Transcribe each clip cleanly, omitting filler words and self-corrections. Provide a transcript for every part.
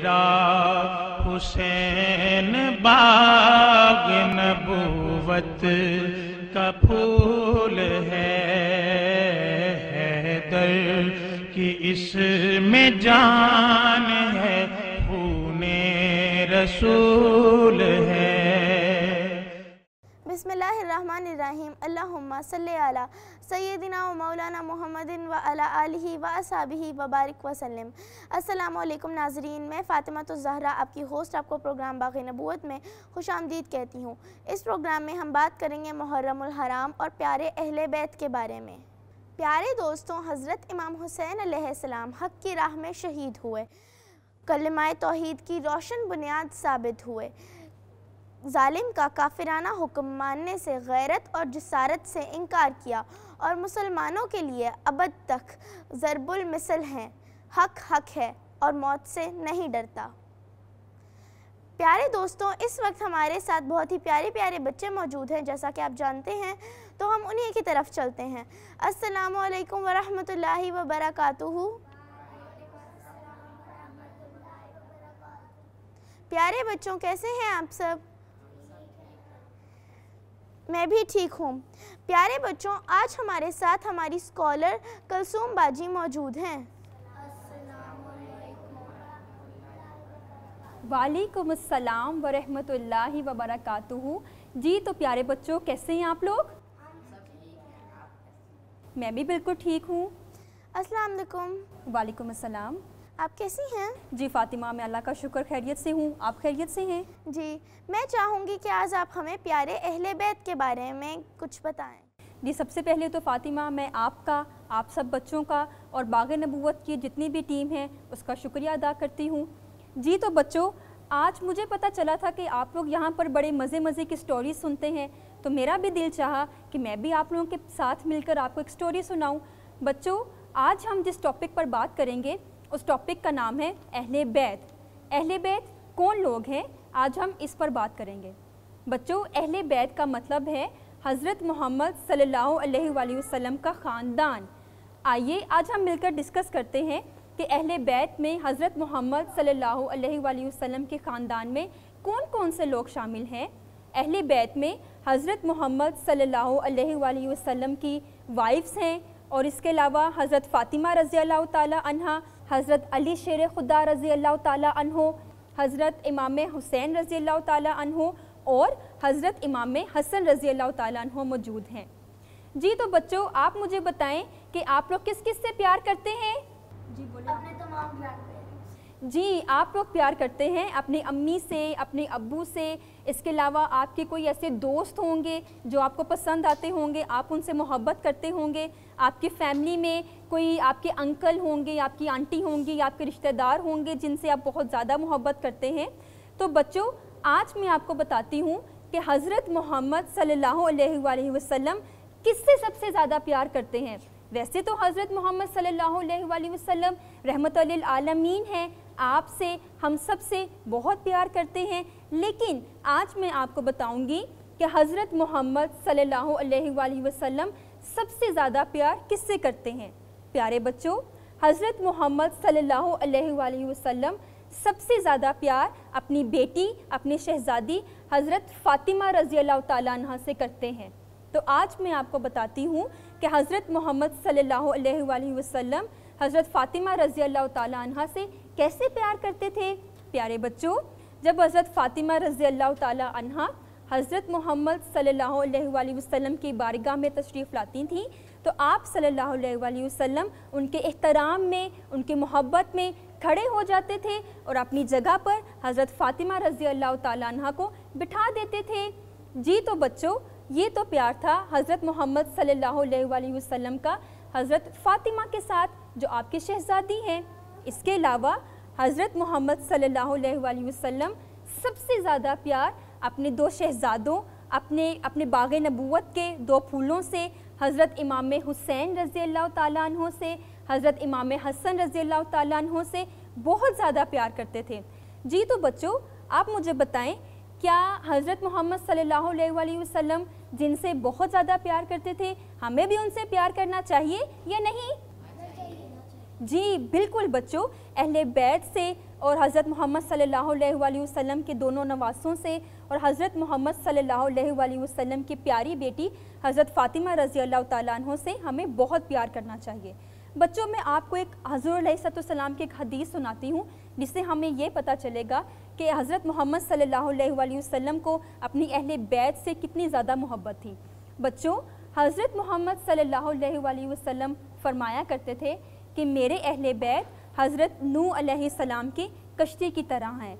تیرا حسین باغ نبوت کا پھول ہے، حیدر کی اس میں جان ہے، خون رسول ہے۔ بسم اللہ الرحمن الرحیم۔ اللہم صلی علی سیدنا و مولانا محمد و علی آلہ و اصحابہ وبارک وسلم۔ السلام علیکم ناظرین، میں فاطمہ الزہرا آپ کی ہوسٹ آپ کو پروگرام باغ نبوت میں خوش آمدید کہتی ہوں۔ اس پروگرام میں ہم بات کریں گے محرم الحرام اور پیارے اہل بیت کے بارے میں۔ پیارے دوستوں، حضرت امام حسین علیہ السلام حق کی راہ میں شہید ہوئے، کلمہ توحید کی روشن بنیاد ثابت ہوئے، ظالم کا کافرانہ حکم ماننے سے غیرت اور جسارت سے انکار کیا اور مسلمانوں کے لیے ابد تک ضرب المثل ہیں۔ حق حق ہے اور موت سے نہیں ڈرتا۔ پیارے دوستوں، اس وقت ہمارے ساتھ بہت ہی پیارے بچے موجود ہیں، جیسا کہ آپ جانتے ہیں، تو ہم انہی کی طرف چلتے ہیں۔ السلام علیکم ورحمۃ اللہ وبرکاتہ۔ پیارے بچوں، کیسے ہیں آپ سب؟ میں بھی ٹھیک ہوں۔ پیارے بچوں، آج ہمارے ساتھ ہماری اسکالر کلثوم باجی موجود ہیں۔ وعلیکم السلام ورحمۃ اللہ وبرکاتہ۔ جی تو پیارے بچوں، کیسے ہیں آپ لوگ؟ میں بھی بالکل ٹھیک ہوں۔ السلام علیکم۔ وعلیکم السلام۔ آپ کیسی ہیں؟ جی فاطمہ، میں اللہ کا شکر خیریت سے ہوں۔ آپ خیریت سے ہیں؟ جی، میں چاہوں گی کہ آج آپ ہمیں پیارے اہل بیت کے بارے میں کچھ بتائیں۔ جی سب سے پہلے تو فاطمہ، میں آپ کا، آپ سب بچوں کا اور باغ نبوت کی جتنی بھی ٹیم ہے اس کا شکریہ ادا کرتی ہوں۔ جی تو بچوں، آج مجھے پتہ چلا تھا کہ آپ لوگ یہاں پر بڑے مزے کی سٹوری سنتے ہیں، تو میرا بھی دل چاہا کہ میں بھی آپ لوگوں کے ساتھ مل کر آپ کو ایک سٹوری سناؤں۔ بچوں، آج ہم جس ٹاپک پر بات کریں گے اس ٹاپک کا نام ہے اہل بیت۔ اہل بیت کون لوگ ہیں؟ آج ہم اس پر بات کریں گے۔ بچوں، اہل بیت کا مطلب ہے حضرت محمد صلی اللہ علیہ وآلہ وسلم کا خاندان۔ آئیے آج ہم مل کر ڈسکس کرتے ہیں کہ اہل بیت میں حضرت محمد صلی اللہ علیہ وآلہ وسلم کے خاندان میں کون کون سے لوگ شامل ہیں۔ اہل بیت میں حضرت محمد صلی اللہ علیہ وآلہ وسلم کی وائفز ہیں، اور اس کے علاوہ حضرت فاطمہ رضی اللہ تعالی عنہ، حضرت علی شیر خدا رضی اللہ تعالی عنہ، حضرت امام حسین رضی اللہ تعالی عنہ اور حضرت امام حسن رضی اللہ تعالی عنہ موجود ہیں۔ جی تو بچوں، آپ مجھے بتائیں کہ آپ لوگ کس کس سے پیار کرتے ہیں؟ جی بولیں۔ اپنے تمام پیارے۔ جی، آپ لوگ پیار کرتے ہیں اپنی امی سے، اپنے ابو سے، اس کے علاوہ آپ کے کوئی ایسے دوست ہوں گے جو آپ کو پسند آتے ہوں گے، آپ ان سے محبت کرتے ہوں گے، آپ کی فیملی میں کوئی آپ کے انکل ہوں گے، آپ کی آنٹی ہوں گی، آپ کے رشتہ دار ہوں گے جن سے آپ بہت زیادہ محبت کرتے ہیں۔ تو بچوں، آج میں آپ کو بتاتی ہوں کہ حضرت محمد صلی اللہ علیہ وآلہ وسلم کس سے سب سے زیادہ پیار کرتے ہیں۔ ویسے تو حضرت محمد صلی اللہ علیہ وآلہ وسلم رحمت للعالمین ہیں، آپ سے، ہم سب سے بہت پیار کرتے ہیں، لیکن آج میں آپ کو بتاؤں گی کہ حضرت محمد صلی اللہ علیہ وآلہ وسلم سب سے زیادہ پیار کس سے کرتے ہیں۔ پیارے بچوں، حضرت محمد صلی اللہ علیہ وآلہ وسلم سب سے زیادہ پیار اپنی بیٹی، اپنی شہزادی حضرت فاطمہ رضی اللہ تعالیٰ عنہ سے کرتے ہیں۔ تو آج میں آپ کو بتاتی ہوں کہ حضرت محمد صلی اللہ علیہ وآلہ وسلم حضرت فاطمہ رضی اللہ تعالیٰ عنہ سے کیسے پیار کرتے تھے۔ پیارے بچوں، جب حضرت فاطمہ رضی اللہ تعالیٰ عنہ حضرت محمد صلی اللہ علیہ وآلہ وسلم کی بارگاہ میں تشریف لاتی تھیں تو آپ صلی اللہ علیہ وآلہ وسلم ان کے احترام میں، ان کی محبت میں کھڑے ہو جاتے تھے اور اپنی جگہ پر حضرت فاطمہ رضی اللہ تعالیٰ عنہ کو بٹھا دیتے تھے۔ جی تو بچوں، یہ تو پیار تھا حضرت محمد صلی اللہ علیہ وآلہ وسلم کا حضرت فاطمہ کے ساتھ جو آپ کی شہزادی ہیں۔ اس کے علاوہ حضرت محمد صلی اللہ علیہ وآلہ وسلم سب سے زیادہ پیار اپنے دو شہزادوں، اپنے باغ نبوت کے دو پھولوں سے، حضرت امام حسین رضی اللہ تعالیٰ عنہ سے، حضرت امام حسن رضی اللہ تعالیٰ عنہ سے بہت زیادہ پیار کرتے تھے۔ جی تو بچوں، آپ مجھے بتائیں، کیا حضرت محمد صلی اللہ علیہ وآلہ وسلم جن سے بہت زیادہ پیار کرتے تھے، ہمیں بھی ان سے پیار کرنا چاہیے یا نہیں؟ جی بالکل بچوں، اہل بیت سے اور حضرت محمد صلی اللہ علیہ وآلہ وسلم کے دونوں نواسوں سے اور حضرت محمد صلی اللہ علیہ وآلہ وسلم کی پیاری بیٹی حضرت فاطمہ رضی اللہ تعالیٰ عنہ سے ہمیں بہت پیار کرنا چاہیے۔ بچوں، میں آپ کو ایک حضور علیہ السلام کی ایک حدیث سناتی ہوں جس سے ہمیں یہ پتہ چلے گا کہ حضرت محمد صلی اللہ علیہ وآلہ وسلم کو اپنی اہل بیت سے کتنی زیادہ محبت تھی۔ بچوں، حضرت محمد صلی اللہ علیہ وآلہ وسلم فرمایا کرتے تھے کہ میرے اہل بیت حضرت نوح علیہ السلام کی کشتی کی طرح ہیں۔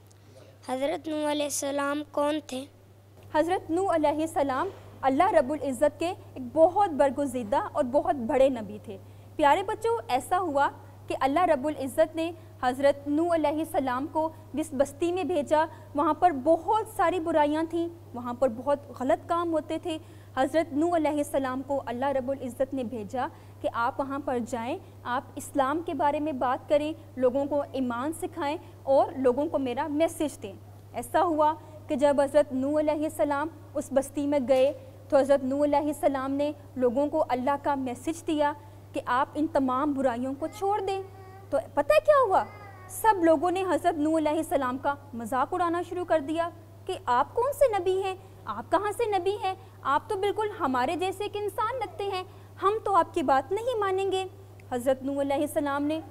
حضرت نوح علیہ السلام کون تھے؟ حضرت نوح علیہ السلام اللہ رب العزت کے ایک بہت برگزیدہ اور بہت بڑے نبی تھے۔ پیارے بچوں، ایسا ہوا کہ اللہ رب العزت نے حضرت نوح علیہ السلام کو جس بستی میں بھیجا وہاں پر بہت ساری برائیاں تھیں، وہاں پر بہت غلط کام ہوتے تھے۔ حضرت نوح علیہ السلام کو اللہ رب العزت نے بھیجا کہ آپ وہاں پر جائیں، آپ اسلام کے بارے میں بات کریں، لوگوں کو ایمان سکھائیں اور لوگوں کو میرا میسج دیں۔ ایسا ہوا کہ جب حضرت نوح علیہ السلام اس بستی میں گئے تو حضرت نوح علیہ السلام نے لوگوں کو اللہ کا میسج دیا کہ آپ ان تمام برائیوں کو چھوڑ دیں۔ تو پتہ ہے کیا ہوا؟ سب لوگوں نے حضرت نوح علیہ السلام کا مذاق اڑانا شروع کر دیا کہ آپ کون سے نبی ہیں، آپ کہاں سے نبی ہیں، آپ تو بالکل ہمارے جیسے ایک انسان لگتے ہیں، ہم تو آپ کی بات نہیں مانیں گے۔ حضرت نوح علیہ السلام نے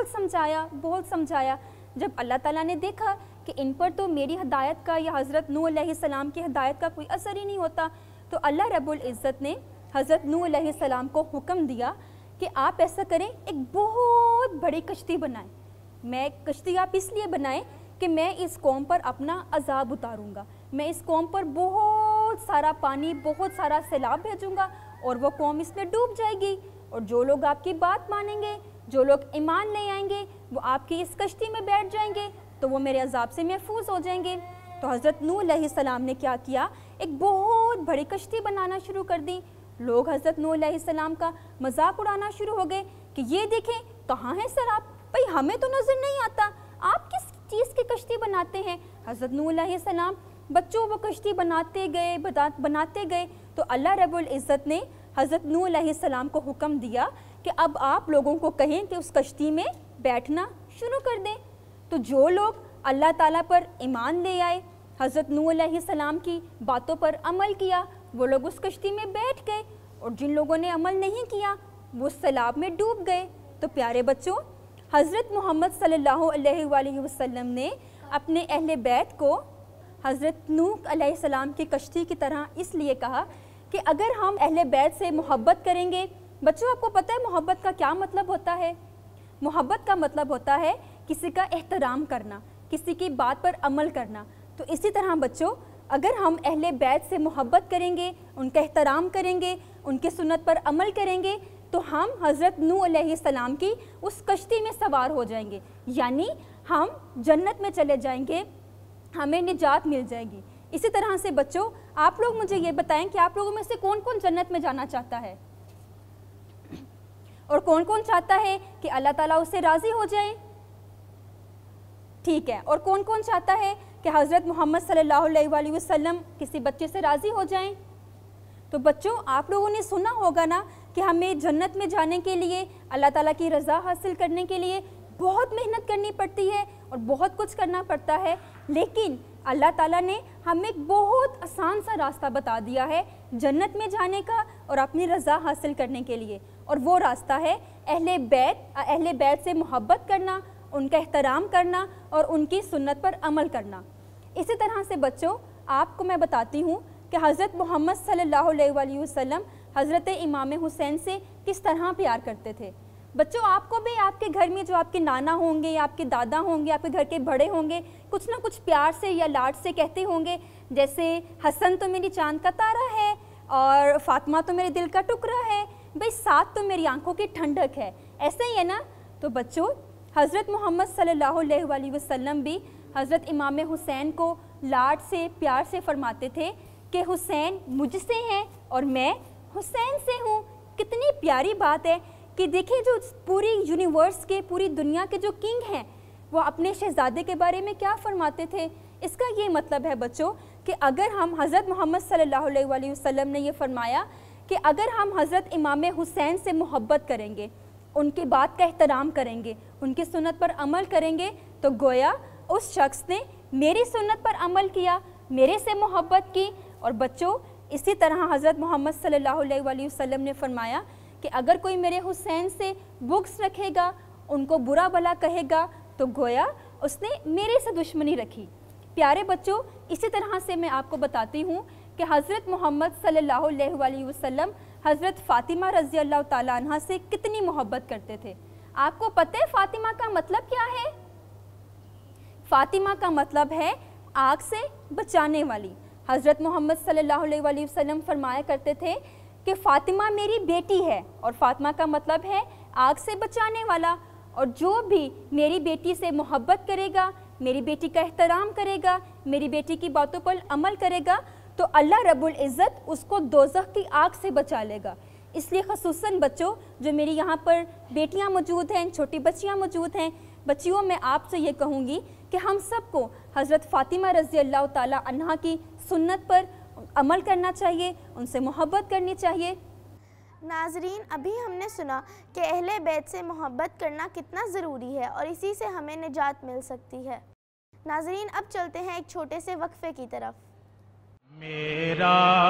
بہت سمجھایا۔ جب اللہ تعالیٰ نے دیکھا کہ ان پر تو میری ہدایت کا یا حضرت نوح علیہ السلام کی ہدایت کا کوئی اثر ہی نہیں ہوتا، تو اللہ رب العزت نے حضرت نوح علیہ السلام کو حکم دیا کہ آپ ایسا کریں، ایک بہت بڑی کشتی بنائیں۔ میں کشتی آپ اس لیے بنائیں کہ میں اس قوم پر اپنا عذاب اتاروں گا، میں اس قوم پر بہت سارا پانی، بہت سارا سیلاب بھیجوں گا اور وہ قوم اس میں ڈوب جائے گی، اور جو لوگ آپ کی بات مانیں گے، جو لوگ ایمان لے آئیں گے، وہ آپ کی اس کشتی میں بیٹھ جائیں گے تو وہ میرے عذاب سے محفوظ ہو جائیں گے۔ تو حضرت نوح علیہ السلام نے کیا کیا؟ ایک بہت بڑی کشتی بنانا شروع کر دی۔ لوگ حضرت نوح علیہ السلام کا مذاق اڑانا شروع ہو گئے کہ یہ دیکھیں کہاں ہے سراب، بھئی ہمیں تو نظر نہیں آتا، آپ کس چیز کی کشتی بناتے ہیں؟ حضرت نوح علیہ السلام بچوں وہ کشتی بناتے گئے تو اللہ رب العزت نے حضرت نوح علیہ السلام کو حکم دیا کہ اب آپ لوگوں کو کہیں کہ اس کشتی میں بیٹھنا شروع کر دیں۔ تو جو لوگ اللہ تعالیٰ پر ایمان لے آئے، حضرت نوح علیہ السلام کی باتوں پر عمل کیا، وہ لوگ اس کشتی میں بیٹھ گئے، اور جن لوگوں نے عمل نہیں کیا وہ سیلاب میں ڈوب گئے۔ تو پیارے بچوں، حضرت محمد صلی اللہ علیہ وآلہ وسلم نے اپنے اہل بیت کو حضرت نوح علیہ السلام کی کشتی کی طرح اس لیے کہا کہ اگر ہم اہل بیت سے محبت کریں گے۔ بچوں، آپ کو پتہ ہے محبت کا کیا مطلب ہوتا ہے؟ محبت کا مطلب ہوتا ہے کسی کا احترام کرنا، کسی کی بات پر عمل کرنا۔ تو اسی طرح بچوں، اگر ہم اہل بیت سے محبت کریں گے، ان کا احترام کریں گے، ان کی سنت پر عمل کریں گے، تو ہم حضرت نوح علیہ السلام کی اس کشتی میں سوار ہو جائیں گے، یعنی ہم جنت میں چلے جائیں گے، ہمیں نجات مل جائے گی۔ اسی طرح سے بچوں، آپ لوگ مجھے یہ بتائیں کہ آپ لوگوں میں سے کون کون جنت میں جانا چاہتا ہے، اور کون کون چاہتا ہے کہ اللہ تعالیٰ اس سے راضی ہو جائے؟ ٹھیک ہے، اور کون کون چاہتا ہے کہ حضرت محمد صلی اللہ علیہ وآلہ وسلم کسی بچے سے راضی ہو جائیں؟ تو بچوں، آپ لوگوں نے سنا ہوگا نا کہ ہمیں جنت میں جانے کے لیے، اللہ تعالیٰ کی رضا حاصل کرنے کے لیے بہت محنت کرنی پڑتی ہے اور بہت کچھ کرنا پڑتا ہے، لیکن اللہ تعالیٰ نے ہمیں ایک بہت آسان سا راستہ بتا دیا ہے جنت میں جانے کا اور اپنی رضا حاصل کرنے کے لیے، اور وہ راستہ ہے اہل بیت سے محبت کرنا، ان کا احترام کرنا اور ان کی سنت پر عمل کرنا۔ اسی طرح سے بچوں، آپ کو میں بتاتی ہوں کہ حضرت محمد صلی اللہ علیہ وآلہ وسلم حضرت امام حسین سے کس طرح پیار کرتے تھے۔ بچوں، آپ کو بھی آپ کے گھر میں جو آپ کے نانا ہوں گے یا آپ کے دادا ہوں گے، آپ کے گھر کے بڑے ہوں گے، کچھ نہ کچھ پیار سے یا لاڈ سے کہتے ہوں گے، جیسے حسن تو میری چاند کا تارا ہے اور فاطمہ تو میرے دل کا ٹکڑا ہے، بھئی ساتھ تو میری آنکھوں کی ٹھنڈک ہے، ایسا ہی ہے نا؟ تو بچوں، حضرت محمد صلی اللہ علیہ وآلہ وسلم بھی حضرت امام حسین کو لاڈ سے پیار سے فرماتے تھے کہ حسین مجھ سے ہیں اور میں حسین سے ہوں۔ کتنی پیاری بات ہے کہ دیکھیں، جو پوری یونیورس کے، پوری دنیا کے جو کنگ ہیں، وہ اپنے شہزادے کے بارے میں کیا فرماتے تھے۔ اس کا یہ مطلب ہے بچوں کہ اگر ہم حضرت محمد صلی اللہ علیہ وآلہ وسلم نے یہ فرمایا کہ اگر ہم حضرت امام حسین سے محبت کریں گے، ان کی بات کا احترام کریں گے، ان کی سنت پر عمل کریں گے، تو گویا اس شخص نے میری سنت پر عمل کیا، میرے سے محبت کی۔ اور بچوں اسی طرح حضرت محمد صلی اللہ علیہ وآلہ وسلم نے فرمایا کہ اگر کوئی میرے حسین سے بغض رکھے گا، ان کو برا بھلا کہے گا، تو گویا اس نے میرے سے دشمنی رکھی۔ پیارے بچوں اسی طرح سے میں آپ کو بتاتی ہوں کہ حضرت محمد صلی اللہ علیہ وآلہ وسلم حضرت فاطمہ رضی اللہ تعالیٰ عنہ سے کتنی محبت کرتے تھے۔ آپ کو پتہ ہے فاطمہ کا مطلب کیا ہے؟ فاطمہ کا مطلب ہے آگ سے بچانے والی۔ حضرت محمد صلی اللہ علیہ وآلہ وسلم فرمایا کرتے تھے کہ فاطمہ میری بیٹی ہے، اور فاطمہ کا مطلب ہے آگ سے بچانے والا۔ اور جو بھی میری بیٹی سے محبت کرے گا، میری بیٹی کا احترام کرے گا، میری بیٹی کی باتوں پر عمل کرے گا، تو اللہ رب العزت اس کو دوزخ کی آگ سے بچا لے گا۔ اس لیے خصوصاً بچوں جو میری یہاں پر بیٹیاں موجود ہیں، چھوٹی بچیاں موجود ہیں، بچیوں میں آپ سے یہ کہوں گی کہ ہم سب کو حضرت فاطمہ رضی اللہ تعالیٰ عنہا کی سنت پر عمل کرنا چاہیے، ان سے محبت کرنی چاہیے۔ ناظرین ابھی ہم نے سنا کہ اہل بیت سے محبت کرنا کتنا ضروری ہے اور اسی سے ہمیں نجات مل سکتی ہے۔ ناظرین اب چلتے ہیں ایک چھوٹے سے وقفے کی طرف۔ میرا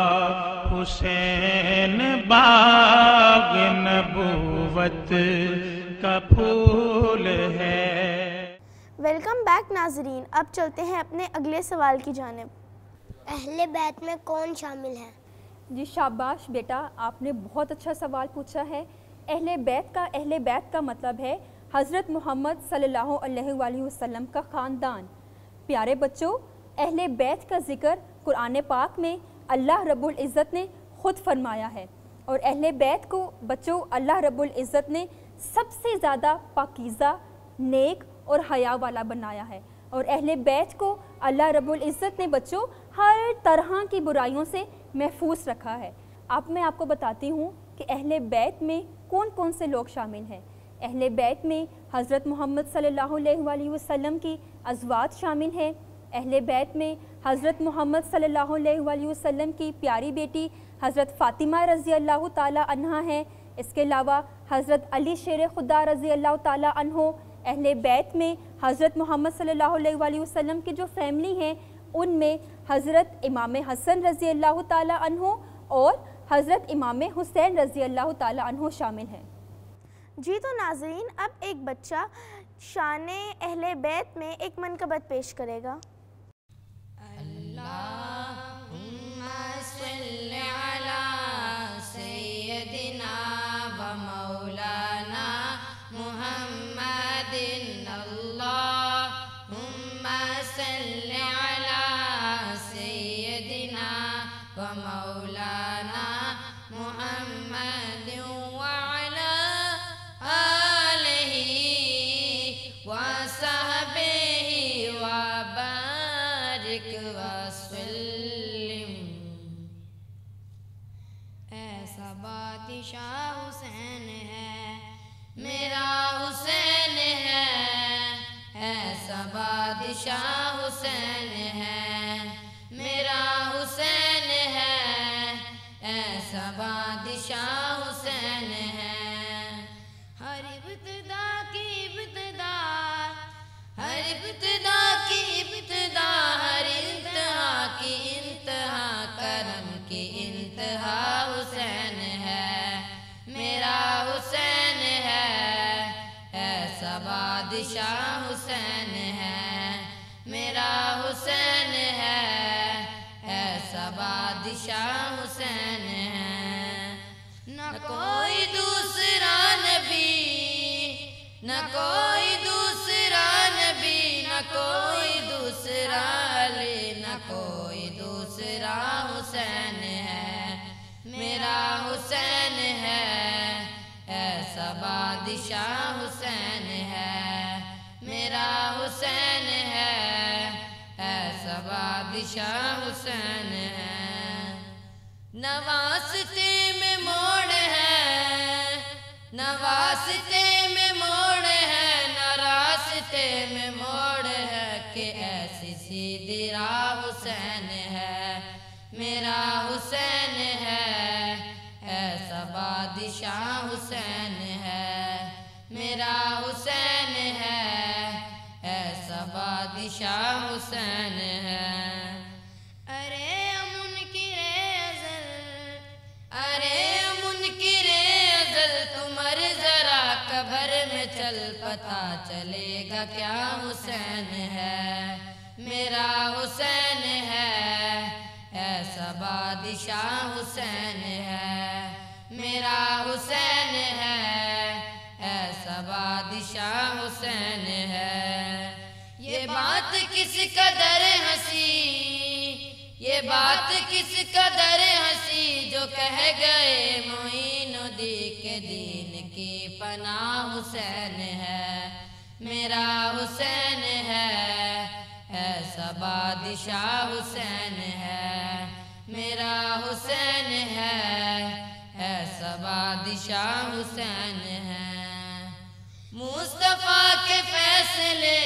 حسین باغ نبوت کا پھول ہے۔ ویلکم بیک ناظرین، اب چلتے ہیں اپنے اگلے سوال کی جانب۔ اہل بیت میں کون شامل ہے؟ جی شاباش بیٹا، آپ نے بہت اچھا سوال پوچھا ہے۔ اہل بیت کا مطلب ہے حضرت محمد صلی اللہ علیہ وآلہ وسلم کا خاندان۔ پیارے بچوں اہل بیت کا ذکر قرآن پاک میں اللہ رب العزت نے خود فرمایا ہے، اور اہل بیت کو بچوں اللہ رب العزت نے سب سے زیادہ پاکیزہ، نیک اور حیا والا بنایا ہے، اور اہل بیت کو اللہ رب العزت نے بچوں ہر طرح کی برائیوں سے محفوظ رکھا ہے۔ اب میں آپ کو بتاتی ہوں کہ اہل بیت میں کون کون سے لوگ شامل ہیں۔ اہل بیت میں حضرت محمد صلی اللہ علیہ وآلہ وسلم کی ازواج شامل ہیں۔ اہل بیت میں حضرت محمد صلی اللہ علیہ وآلہ وسلم کی پیاری بیٹی حضرت فاطمہ رضی اللہ تعالیٰ عنہ ہیں۔ اس کے علاوہ حضرت علی شیر خدا رضی اللہ تعالیٰ عنہ۔ اہل بیت میں حضرت محمد صلی اللہ علیہ وآلہ وسلم کی جو فیملی ہیں ان میں حضرت امام حسن رضی اللہ تعالیٰ عنہ اور حضرت امام حسین رضی اللہ تعالیٰ عنہ شامل ہیں۔ جی تو ناظرین اب ایک بچہ شان اہل بیت میں ایک منقبت پیش کرے گا۔ اللہم صلی علی سیدنا و مولانا محمد، اللہم صلی علی سیدنا و مولانا محمد وعلی آلہ وصحبہ وبارک وسلم۔ ایسا بادشاہ حسین ہے میرا حسین ہے، ایسا بادشاہ حسین ہے میرا حسین ہے، ایسا بادشاہ حسین ہے۔ ہر ابتدا کی ابتدا، ہر ابتدا کی ابتدا، ہر انتہا کی انتہا، کرم کی انتہا حسین ہے میرا حسین ہے، ایسا بادشاہ حسین ہے میرا حسین ہے، ایسا بادشاہ حسین ہے۔ نہ کوئی دوسرا نبی، نہ کوئی دوسرا نبی، نہ کوئی دوسرا علی، نہ کوئی دوسرا حسین ہے میرا حسین ہے، ایسا بادشاہ حسین ہے میرا حسین ہے، ایسا بادشاہ حسین ہے۔ نہ واسطے میں موڑ ہے، نہ واسطے میں موڑ ہے، نہ راستے میں موڑ ہے، کہ ایسی سیدھی راہ حسین ہے میرا حسین ہے، ایسا بادشاہ حسین ہے میرا حسین ہے، ایسا بادشاہ حسین ہے۔ ارے منکر ازل تمہر ذرا قبر میں چل پتہ چلے گا کیا حسین ہے، میرا حسین ہے، ایسا بادشاہ حسین ہے، میرا حسین ہے، ایسا بادشاہ حسین ہے۔ یہ بات کس قدر ہنسی، یہ بات کس قدر ہنسی جو کہہ گئے معین الدین کے دین کی پناہ حسین ہے، میرا حسین ہے، ایسا بادشاہ حسین ہے، میرا حسین ہے، ایسا بادشاہ حسین ہے۔ مصطفیٰ کے فیصلے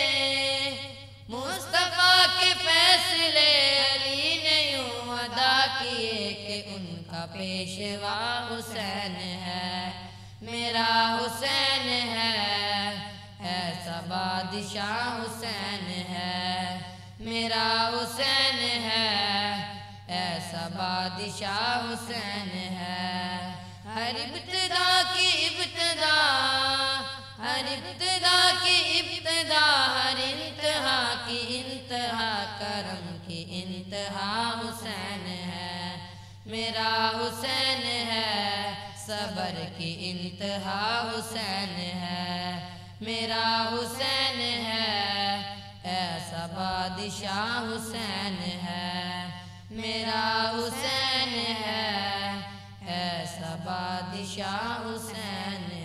علی نے یوں ادا کیے کہ ان کا پیشوا حسین ہے، میرا حسین ہے، ایسا بادشاہ حسین ہے، میرا حسین ہے، ایسا بادشاہ حسین ہے۔ ہر ابتدا کی ابتدا، ہر ابتدا کی ابتدا، ہر انتہا کی انتہا، کرم کی انتہا حسین ہے، میرا حسین ہے، صبر کی انتہا حسین ہے، میرا حسین ہے، ایسا بادشاہ حسین ہے، میرا حسین ہے، ایسا بادشاہ حسین ہے۔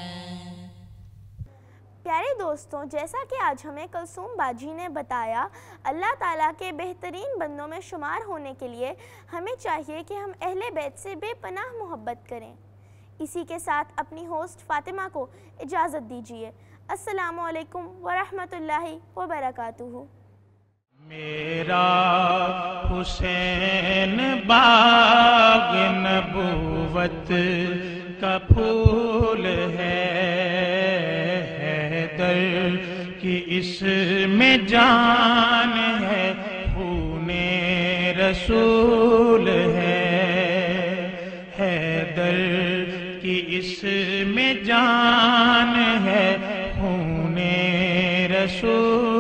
پیارے دوستوں، جیسا کہ آج ہمیں کلثوم باجی نے بتایا، اللہ تعالیٰ کے بہترین بندوں میں شمار ہونے کے لیے ہمیں چاہیے کہ ہم اہل بیت سے بے پناہ محبت کریں۔ اسی کے ساتھ اپنی ہوسٹ فاطمہ کو اجازت دیجیے۔ السلام علیکم ورحمۃ اللہ وبرکاتہ۔ میرا حسین باغ نبوت کا پھول ہے، حیدر کی اس میں جان ہے، خون رسول ہے، حیدر کی اس میں جان ہے، خون رسول